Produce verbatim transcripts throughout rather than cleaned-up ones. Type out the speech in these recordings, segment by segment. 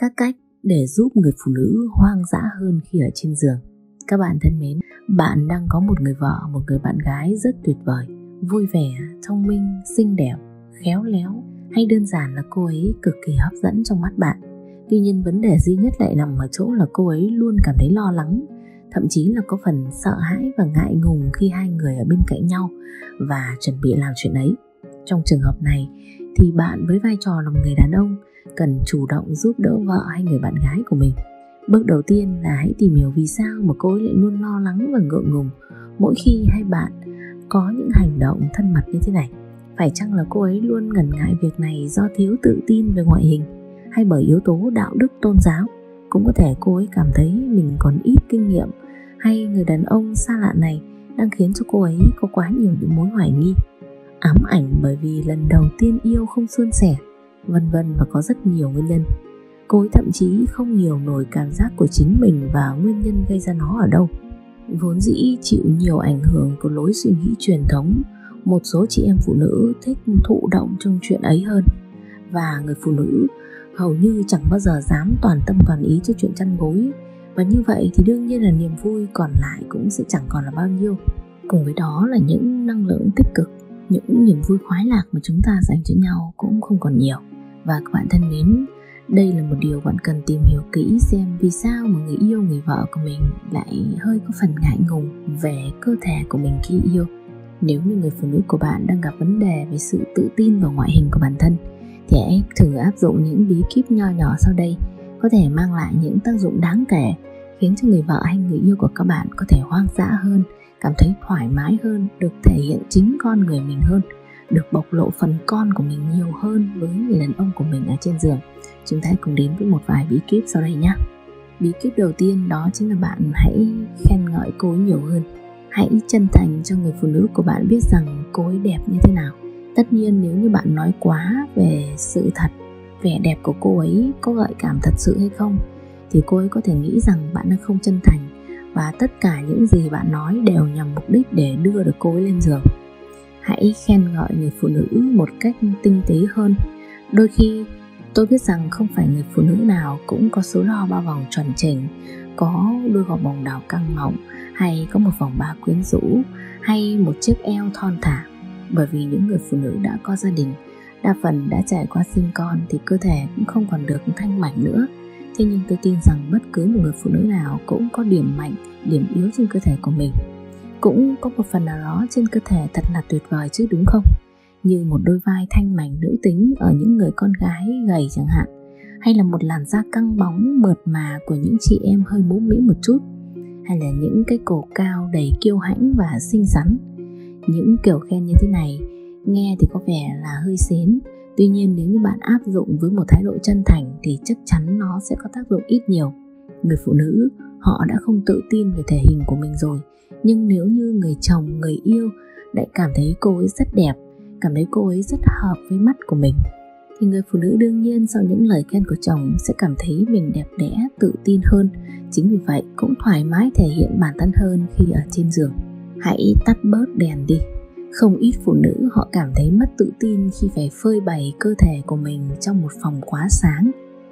các cách để giúp người phụ nữ hoang dã hơn khi ở trên giường. Các bạn thân mến, bạn đang có một người vợ, một người bạn gái rất tuyệt vời, vui vẻ, thông minh, xinh đẹp, khéo léo, hay đơn giản là cô ấy cực kỳ hấp dẫn trong mắt bạn. Tuy nhiên vấn đề duy nhất lại nằm ở chỗ là cô ấy luôn cảm thấy lo lắng, thậm chí là có phần sợ hãi và ngại ngùng khi hai người ở bên cạnh nhau và chuẩn bị làm chuyện ấy. Trong trường hợp này thì bạn với vai trò là một người đàn ông cần chủ động giúp đỡ vợ hay người bạn gái của mình. Bước đầu tiên là hãy tìm hiểu vì sao mà cô ấy lại luôn lo lắng và ngượng ngùng mỗi khi hai bạn có những hành động thân mật như thế này. Phải chăng là cô ấy luôn ngần ngại việc này do thiếu tự tin về ngoại hình, hay bởi yếu tố đạo đức tôn giáo? Cũng có thể cô ấy cảm thấy mình còn ít kinh nghiệm, hay người đàn ông xa lạ này đang khiến cho cô ấy có quá nhiều những mối hoài nghi, ám ảnh bởi vì lần đầu tiên yêu không suôn sẻ, vân vân, và có rất nhiều nguyên nhân. Cô ấy thậm chí không hiểu nổi cảm giác của chính mình và nguyên nhân gây ra nó ở đâu. Vốn dĩ chịu nhiều ảnh hưởng của lối suy nghĩ truyền thống, một số chị em phụ nữ thích thụ động trong chuyện ấy hơn, và người phụ nữ hầu như chẳng bao giờ dám toàn tâm toàn ý cho chuyện chăn gối. Và như vậy thì đương nhiên là niềm vui còn lại cũng sẽ chẳng còn là bao nhiêu. Cùng với đó là những năng lượng tích cực, những niềm vui khoái lạc mà chúng ta dành cho nhau cũng không còn nhiều. Và các bạn thân mến, đây là một điều bạn cần tìm hiểu kỹ xem vì sao mà người yêu, người vợ của mình lại hơi có phần ngại ngùng về cơ thể của mình khi yêu. Nếu như người phụ nữ của bạn đang gặp vấn đề về sự tự tin vào ngoại hình của bản thân, thì hãy thử áp dụng những bí kíp nho nhỏ sau đây, có thể mang lại những tác dụng đáng kể, khiến cho người vợ hay người yêu của các bạn có thể hoang dã hơn, cảm thấy thoải mái hơn, được thể hiện chính con người mình hơn, được bộc lộ phần con của mình nhiều hơn với người đàn ông của mình ở trên giường. Chúng ta cùng đến với một vài bí kíp sau đây nhé. Bí kíp đầu tiên đó chính là bạn hãy khen ngợi cô ấy nhiều hơn. Hãy chân thành cho người phụ nữ của bạn biết rằng cô ấy đẹp như thế nào. Tất nhiên nếu như bạn nói quá về sự thật, vẻ đẹp của cô ấy có gợi cảm thật sự hay không, thì cô ấy có thể nghĩ rằng bạn đang không chân thành, và tất cả những gì bạn nói đều nhằm mục đích để đưa được cô ấy lên giường. Hãy khen ngợi người phụ nữ một cách tinh tế hơn. Đôi khi tôi biết rằng không phải người phụ nữ nào cũng có số đo bao vòng chuẩn chỉnh, có đôi gò bồng đào căng mọng, hay có một vòng ba quyến rũ, hay một chiếc eo thon thả. Bởi vì những người phụ nữ đã có gia đình, đa phần đã trải qua sinh con thì cơ thể cũng không còn được thanh mảnh nữa. Thế nhưng tôi tin rằng bất cứ một người phụ nữ nào cũng có điểm mạnh, điểm yếu trên cơ thể của mình. Cũng có một phần nào đó trên cơ thể thật là tuyệt vời chứ, đúng không? Như một đôi vai thanh mảnh nữ tính ở những người con gái gầy chẳng hạn, hay là một làn da căng bóng mượt mà của những chị em hơi mũm mĩm một chút, hay là những cái cổ cao đầy kiêu hãnh và xinh xắn. Những kiểu khen như thế này nghe thì có vẻ là hơi xến, tuy nhiên nếu như bạn áp dụng với một thái độ chân thành thì chắc chắn nó sẽ có tác dụng ít nhiều. Người phụ nữ họ đã không tự tin về thể hình của mình rồi, nhưng nếu như người chồng, người yêu lại cảm thấy cô ấy rất đẹp, cảm thấy cô ấy rất hợp với mắt của mình, thì người phụ nữ đương nhiên sau những lời khen của chồng sẽ cảm thấy mình đẹp đẽ, tự tin hơn. Chính vì vậy cũng thoải mái thể hiện bản thân hơn khi ở trên giường. Hãy tắt bớt đèn đi. Không ít phụ nữ họ cảm thấy mất tự tin khi phải phơi bày cơ thể của mình trong một phòng quá sáng.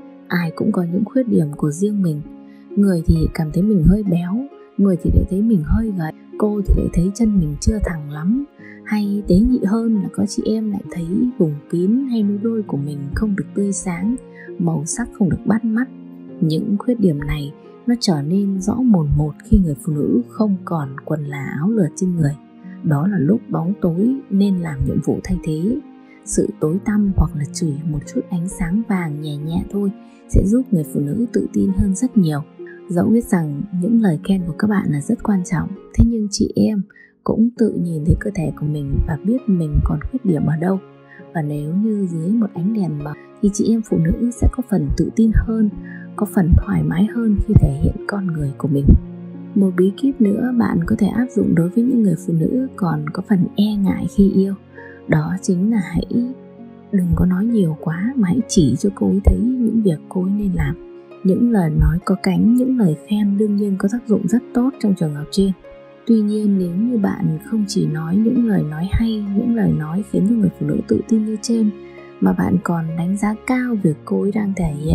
Ai cũng có những khuyết điểm của riêng mình. Người thì cảm thấy mình hơi béo, người thì lại thấy mình hơi gầy, cô thì lại thấy chân mình chưa thẳng lắm, hay tế nhị hơn là có chị em lại thấy vùng kín hay núi đôi của mình không được tươi sáng, màu sắc không được bắt mắt. Những khuyết điểm này nó trở nên rõ mồn một khi người phụ nữ không còn quần là áo lượt trên người. Đó là lúc bóng tối nên làm nhiệm vụ thay thế. Sự tối tăm hoặc là chỉ một chút ánh sáng vàng nhẹ nhẹ thôi sẽ giúp người phụ nữ tự tin hơn rất nhiều. Dẫu biết rằng những lời khen của các bạn là rất quan trọng, thế nhưng chị em cũng tự nhìn thấy cơ thể của mình và biết mình còn khuyết điểm ở đâu. Và nếu như dưới một ánh đèn mờ thì chị em phụ nữ sẽ có phần tự tin hơn, có phần thoải mái hơn khi thể hiện con người của mình. Một bí kíp nữa bạn có thể áp dụng đối với những người phụ nữ còn có phần e ngại khi yêu, đó chính là hãy đừng có nói nhiều quá, mà hãy chỉ cho cô ấy thấy những việc cô ấy nên làm. Những lời nói có cánh, những lời khen đương nhiên có tác dụng rất tốt trong trường hợp trên. Tuy nhiên nếu như bạn không chỉ nói những lời nói hay, những lời nói khiến cho người phụ nữ tự tin như trên, mà bạn còn đánh giá cao việc cô ấy đang thể hiện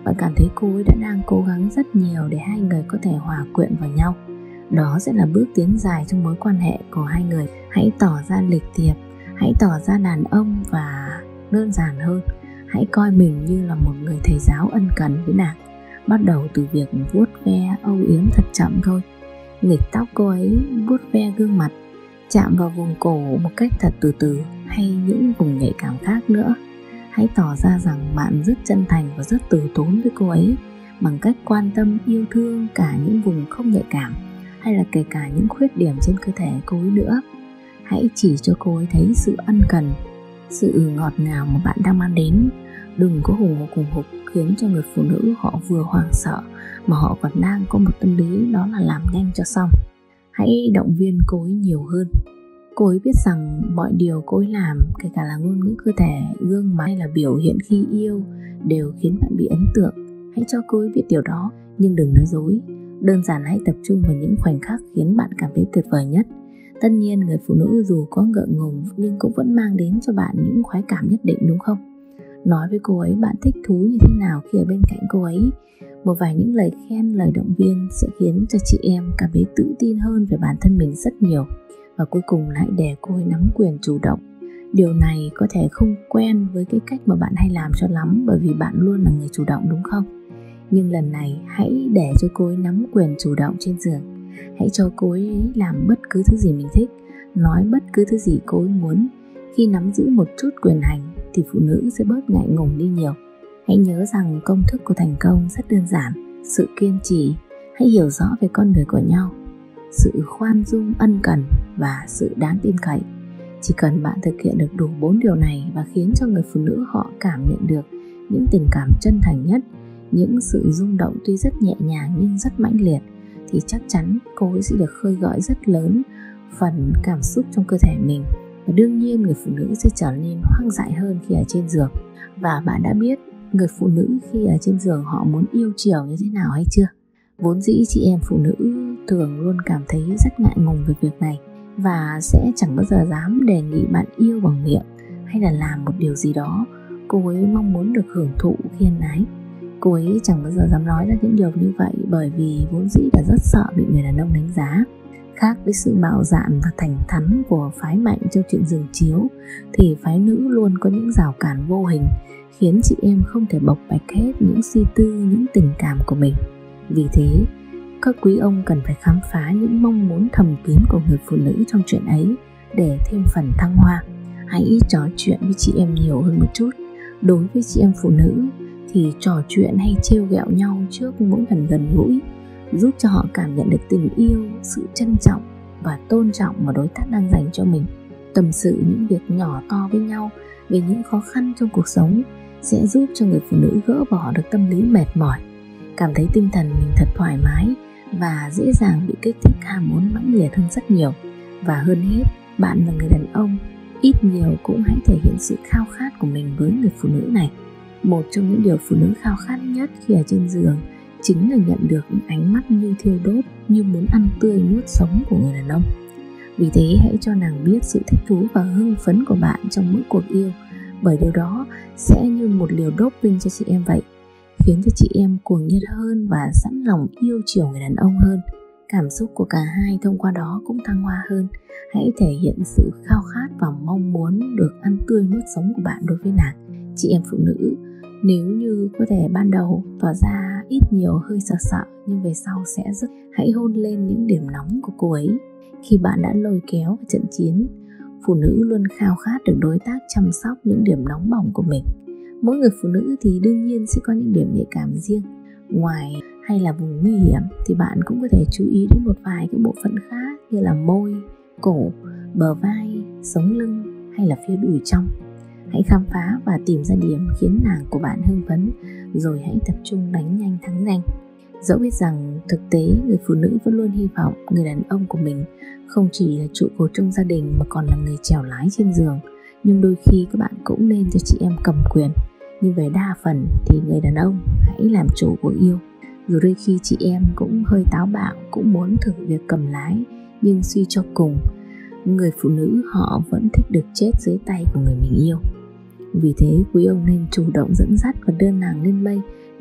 Bạn cảm thấy cô ấy đã đang cố gắng rất nhiều để hai người có thể hòa quyện vào nhau. Đó sẽ là bước tiến dài trong mối quan hệ của hai người. Hãy tỏ ra lịch thiệp, hãy tỏ ra đàn ông và đơn giản hơn. Hãy coi mình như là một người thầy giáo ân cần với nàng. Bắt đầu từ việc vuốt ve âu yếm thật chậm thôi. Nghịch tóc cô ấy, vuốt ve gương mặt, chạm vào vùng cổ một cách thật từ từ, hay những vùng nhạy cảm khác nữa. Hãy tỏ ra rằng bạn rất chân thành và rất từ tốn với cô ấy bằng cách quan tâm yêu thương cả những vùng không nhạy cảm, hay là kể cả những khuyết điểm trên cơ thể cô ấy nữa. Hãy chỉ cho cô ấy thấy sự ân cần, sự ngọt ngào mà bạn đang mang đến. Đừng có hùng hục hùng hục khiến cho người phụ nữ họ vừa hoảng sợ mà họ còn đang có một tâm lý đó là làm nhanh cho xong. Hãy động viên cô ấy nhiều hơn. Cô ấy biết rằng mọi điều cô ấy làm, kể cả là ngôn ngữ cơ thể, gương mặt hay là biểu hiện khi yêu, đều khiến bạn bị ấn tượng. Hãy cho cô ấy biết điều đó, nhưng đừng nói dối. Đơn giản hãy tập trung vào những khoảnh khắc khiến bạn cảm thấy tuyệt vời nhất. Tất nhiên người phụ nữ dù có ngượng ngùng nhưng cũng vẫn mang đến cho bạn những khoái cảm nhất định, đúng không? Nói với cô ấy bạn thích thú như thế nào khi ở bên cạnh cô ấy. Một vài những lời khen, lời động viên sẽ khiến cho chị em cảm thấy tự tin hơn về bản thân mình rất nhiều. Và cuối cùng lại để cô ấy nắm quyền chủ động. Điều này có thể không quen với cái cách mà bạn hay làm cho lắm, bởi vì bạn luôn là người chủ động, đúng không? Nhưng lần này hãy để cho cô ấy nắm quyền chủ động trên giường. Hãy cho cô ấy làm bất cứ thứ gì mình thích, nói bất cứ thứ gì cô ấy muốn. Khi nắm giữ một chút quyền hành thì phụ nữ sẽ bớt ngại ngùng đi nhiều. Hãy nhớ rằng công thức của thành công rất đơn giản: sự kiên trì, hãy hiểu rõ về con người của nhau, sự khoan dung ân cần và sự đáng tin cậy. Chỉ cần bạn thực hiện được đủ bốn điều này và khiến cho người phụ nữ họ cảm nhận được những tình cảm chân thành nhất, những sự rung động tuy rất nhẹ nhàng nhưng rất mãnh liệt, thì chắc chắn cô ấy sẽ được khơi gợi rất lớn phần cảm xúc trong cơ thể mình. Và đương nhiên người phụ nữ sẽ trở nên hoang dại hơn khi ở trên giường. Và bạn đã biết người phụ nữ khi ở trên giường họ muốn yêu chiều như thế nào hay chưa? Vốn dĩ chị em phụ nữ thường luôn cảm thấy rất ngại ngùng về việc này và sẽ chẳng bao giờ dám đề nghị bạn yêu bằng miệng hay là làm một điều gì đó cô ấy mong muốn được hưởng thụ khi ân ái. Cô ấy chẳng bao giờ dám nói ra những điều như vậy bởi vì vốn dĩ đã rất sợ bị người đàn ông đánh giá. Khác với sự bạo dạn và thẳng thắn của phái mạnh trong chuyện giường chiếu, thì phái nữ luôn có những rào cản vô hình khiến chị em không thể bộc bạch hết những suy tư, những tình cảm của mình. Vì thế, các quý ông cần phải khám phá những mong muốn thầm kín của người phụ nữ trong chuyện ấy để thêm phần thăng hoa. Hãy trò chuyện với chị em nhiều hơn một chút. Đối với chị em phụ nữ thì trò chuyện hay trêu ghẹo nhau trước mỗi lần gần gũi giúp cho họ cảm nhận được tình yêu, sự trân trọng và tôn trọng mà đối tác đang dành cho mình. Tâm sự những việc nhỏ to với nhau về những khó khăn trong cuộc sống sẽ giúp cho người phụ nữ gỡ bỏ được tâm lý mệt mỏi, cảm thấy tinh thần mình thật thoải mái và dễ dàng bị kích thích ham muốn mãnh liệt hơn rất nhiều. Và hơn hết, bạn là người đàn ông, ít nhiều cũng hãy thể hiện sự khao khát của mình với người phụ nữ này. Một trong những điều phụ nữ khao khát nhất khi ở trên giường chính là nhận được những ánh mắt như thiêu đốt, như muốn ăn tươi nuốt sống của người đàn ông. Vì thế hãy cho nàng biết sự thích thú và hưng phấn của bạn trong mỗi cuộc yêu, bởi điều đó sẽ như một liều doping cho chị em vậy, khiến cho chị em cuồng nhiệt hơn và sẵn lòng yêu chiều người đàn ông hơn. Cảm xúc của cả hai thông qua đó cũng thăng hoa hơn. Hãy thể hiện sự khao khát và mong muốn được ăn tươi nuốt sống của bạn đối với nàng. Chị em phụ nữ, nếu như có thể ban đầu tỏ ra ít nhiều hơi sợ sợ, nhưng về sau sẽ rất, hãy hôn lên những điểm nóng của cô ấy. Khi bạn đã lôi kéo vào trận chiến, phụ nữ luôn khao khát được đối tác chăm sóc những điểm nóng bỏng của mình. Mỗi người phụ nữ thì đương nhiên sẽ có những điểm nhạy cảm riêng. Ngoài hay là vùng nguy hiểm thì bạn cũng có thể chú ý đến một vài các bộ phận khác như là môi, cổ, bờ vai, sống lưng hay là phía đùi trong. Hãy khám phá và tìm ra điểm khiến nàng của bạn hưng phấn, rồi hãy tập trung đánh nhanh thắng nhanh. Dẫu biết rằng thực tế người phụ nữ vẫn luôn hy vọng người đàn ông của mình không chỉ là trụ cột trong gia đình mà còn là người chèo lái trên giường, nhưng đôi khi các bạn cũng nên cho chị em cầm quyền. Nhưng về đa phần thì người đàn ông hãy làm chủ cuộc yêu. Dù đôi khi chị em cũng hơi táo bạo, cũng muốn thử việc cầm lái, nhưng suy cho cùng, người phụ nữ họ vẫn thích được chết dưới tay của người mình yêu. Vì thế quý ông nên chủ động dẫn dắt và đưa nàng lên mây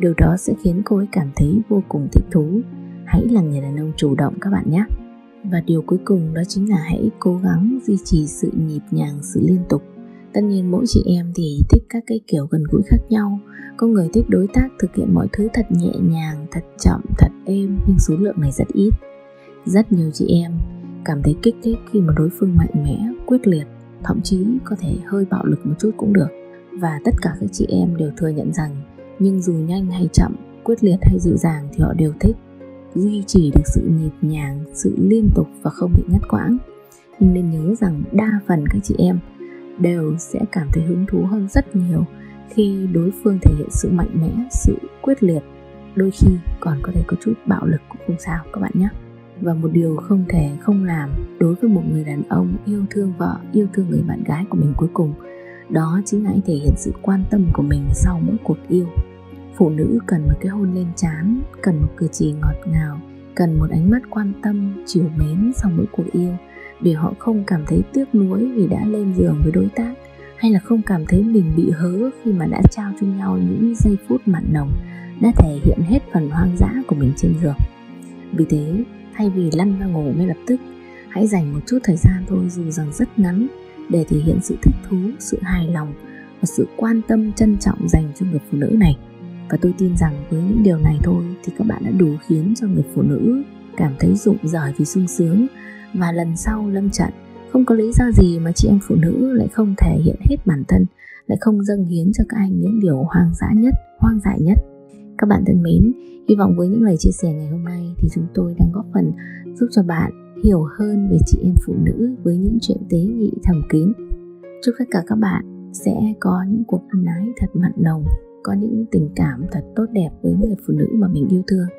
Điều đó sẽ khiến cô ấy cảm thấy vô cùng thích thú. Hãy là người đàn ông chủ động các bạn nhé. Và điều cuối cùng đó chính là hãy cố gắng duy trì sự nhịp nhàng, sự liên tục. Tất nhiên mỗi chị em thì thích các cái kiểu gần gũi khác nhau. Có người thích đối tác thực hiện mọi thứ thật nhẹ nhàng, thật chậm, thật êm, nhưng số lượng này rất ít. Rất nhiều chị em cảm thấy kích thích khi mà đối phương mạnh mẽ, quyết liệt, thậm chí có thể hơi bạo lực một chút cũng được. Và tất cả các chị em đều thừa nhận rằng nhưng dù nhanh hay chậm, quyết liệt hay dịu dàng thì họ đều thích. Duy trì được sự nhịp nhàng, sự liên tục và không bị ngắt quãng. Nhưng nên nhớ rằng đa phần các chị em đều sẽ cảm thấy hứng thú hơn rất nhiều khi đối phương thể hiện sự mạnh mẽ, sự quyết liệt, đôi khi còn có thể có chút bạo lực cũng không sao các bạn nhé. Và một điều không thể không làm đối với một người đàn ông yêu thương vợ, yêu thương người bạn gái của mình cuối cùng, đó chính là hãy thể hiện sự quan tâm của mình sau mỗi cuộc yêu. Phụ nữ cần một cái hôn lên trán, cần một cử chỉ ngọt ngào, cần một ánh mắt quan tâm, trìu mến sau mỗi cuộc yêu, để họ không cảm thấy tiếc nuối vì đã lên giường với đối tác, hay là không cảm thấy mình bị hớ khi mà đã trao cho nhau những giây phút mặn nồng, đã thể hiện hết phần hoang dã của mình trên giường. Vì thế, thay vì lăn ra ngủ ngay lập tức, hãy dành một chút thời gian thôi, dù rằng rất ngắn, để thể hiện sự thích thú, sự hài lòng và sự quan tâm trân trọng dành cho người phụ nữ này. Và tôi tin rằng với những điều này thôi thì các bạn đã đủ khiến cho người phụ nữ cảm thấy rụng rời vì sung sướng. Và lần sau lâm trận, không có lý do gì mà chị em phụ nữ lại không thể hiện hết bản thân, lại không dâng hiến cho các anh những điều hoang dã nhất, hoang dại nhất. Các bạn thân mến, hy vọng với những lời chia sẻ ngày hôm nay thì chúng tôi đang góp phần giúp cho bạn hiểu hơn về chị em phụ nữ với những chuyện tế nhị thầm kín. Chúc tất cả các bạn sẽ có những cuộc ân ái thật mặn nồng, có những tình cảm thật tốt đẹp với người phụ nữ mà mình yêu thương.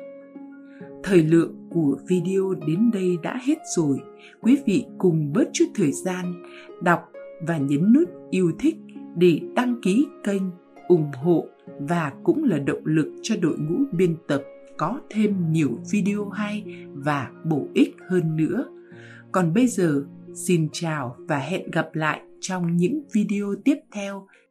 Thời lượng của video đến đây đã hết rồi. Quý vị cùng bớt chút thời gian đọc và nhấn nút yêu thích để đăng ký kênh, ủng hộ và cũng là động lực cho đội ngũ biên tập có thêm nhiều video hay và bổ ích hơn nữa. Còn bây giờ, xin chào và hẹn gặp lại trong những video tiếp theo.